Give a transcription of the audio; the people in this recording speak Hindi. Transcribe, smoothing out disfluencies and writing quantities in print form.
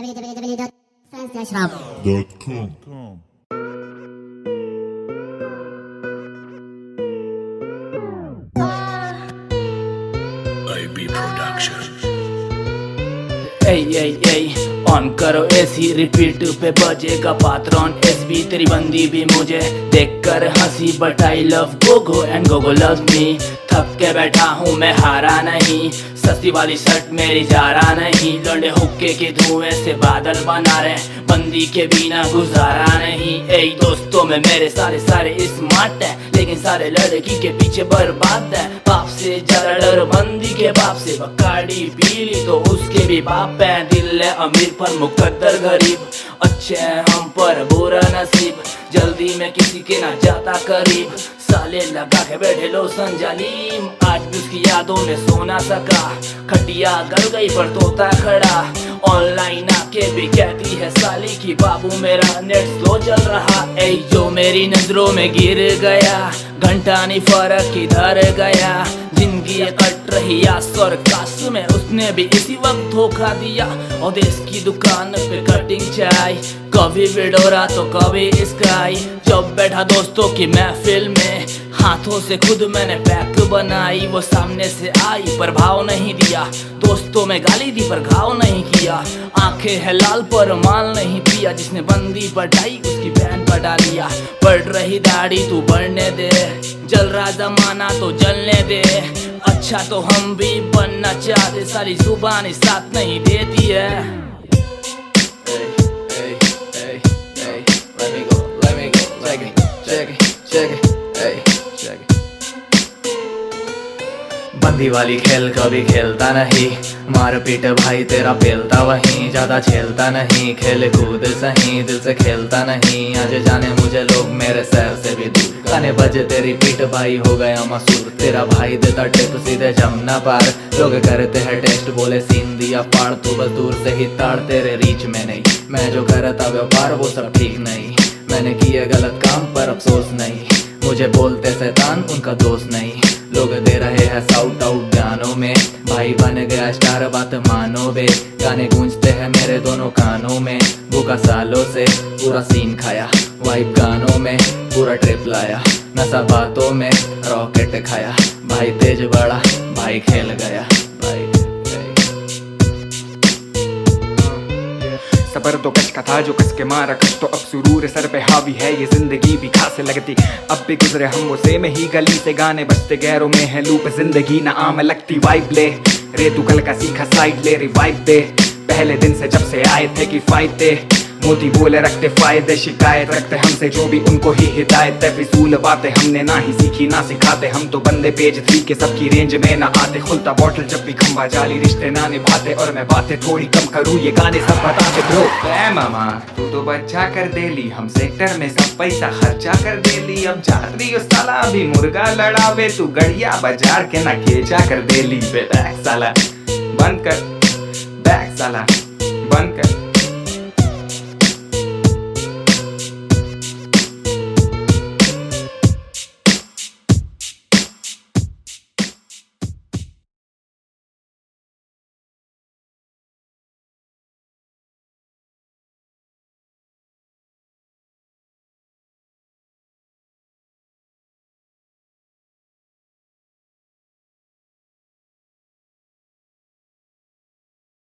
www.science-rob.com. IB Production. ऑन करो एसी रिपीट पे बजेगा पात्रोन एसबी तेरी बंदी भी मुझे देखकर हंसी but I love Gogo and Gogo love me. थक के बैठा हूँ मैं हारा नहीं, सस्ती वाली शर्ट मेरी जारा नहीं। लौंडे हुक्के के धुएं से बादल बना रहे, बंदी के बिना गुजारा नहीं। ए दोस्तों में मेरे सारे स्मार्ट है, लेकिन सारे लड़की के पीछे बर्बाद है। बाप से जरा डर बंदी के बाप से, बकाड़ी पीली तो उसके भी बाप है। दिल है अमीर पर मुकद्दर गरीब, अच्छे हैं हम पर बुरा नसीब। जल्दी में किसी के ना जाता करीब, साले लगा के बैठे लो संजालीम। आज भी उसकी यादों में सो ना सका, खटिया गल गई पर तोता खड़ा। ऑनलाइन आके भी कहती है साली की बाबू मेरा नेट स्लो चल रहा। ऐ जो मेरी नजरों में गिर गया, घंटा नहीं फर्क किधर गया। जिंदगी कट रही आस और काश में, उसने भी इसी वक्त धोखा दिया। और देश की दुकान पे कटिंग चाय, कभी विडोरा तो कभी स्काई। जब बैठा दोस्तों की महफिल में, हाथों से खुद मैंने पैक बनाई। वो सामने से आई पर भाव नहीं दिया, दोस्तों में गाली दी पर घाव नहीं किया। आंखें है लाल पर माल नहीं पिया, जिसने बंदी बढ़ाई उसकी बहन बढ़ा लिया। बढ़ रही दाढ़ी तू बढ़ने दे, जल रहा जमाना तो जलने दे। अच्छा तो हम भी बनना चाहते, सारी जुबान साथ नहीं देती है। बंदी वाली खेल कभी खेलता नहीं, मार पीट भाई तेरा पेलता वहीं। ज्यादा खेलता नहीं, खेल कूद सही, दिल से खेलता नहीं। आज जाने मुझे लोग मेरे शहर से भी दूर, गाने बजे तेरी पीठ भाई हो गया मसूर। तेरा भाई देता टिप सीधे जमना पार, लोग करते हैं टेस्ट बोले सीन दिया फाड़। तू बस दूर से ही ताड़, तेरे रीच में नहीं। मैं जो करता व्यापार वो सब ठीक नहीं, मैंने किए गलत काम पर अफसोस नहीं। मुझे बोलते शैतान उनका दोस्त नहीं, लोग दे रहे हैं साउट आउट गानों में। भाई बन गया स्टार बात मानो बे, गाने गूंजते हैं मेरे दोनों कानों में। भूखा सालों से पूरा सीन खाया, वाइब गानों में पूरा ट्रिप लाया। नशा बातों में रॉकेट खाया, भाई तेज बड़ा भाई खेल गया भाई। सबर तो कश का था जो कस के मारा कश, तो अब सुरूर सर पे हावी है ये जिंदगी भी खास लगती। अब भी गुजरे हम वो से में ही गली से, गाने बजते गैरों में है लूप। जिंदगी ना आम लगती वाइब ले रे, तू कल का सीखा साइड ले रिवाइव दे। पहले दिन से जब से आए थे कि फायदे, मोती बोले रखते फायदे। शिकायत रखते हमसे जो भी उनको ही हिदायत है। फिजूल बातें हमने ना ही सीखी ना सिखाते, हम तो बंदे पेज 3 के सबकी रेंज में ना आते। खुलता बॉटल जब भी खंबा जाली, रिश्ते ना निभाते। और मैं बातें थोड़ी कम करूँ, ये गाने सब बताते ब्रो। मामा तू तो बच्चा कर देली, हम सेक्टर में सब पैसा खर्चा कर देली। अब जा रही हो साला अभी मुर्गा लड़ावे, तू गड़िया बाजार के ना खेचा कर देली। बैक साला बंद कर, बैक साला बंद कर।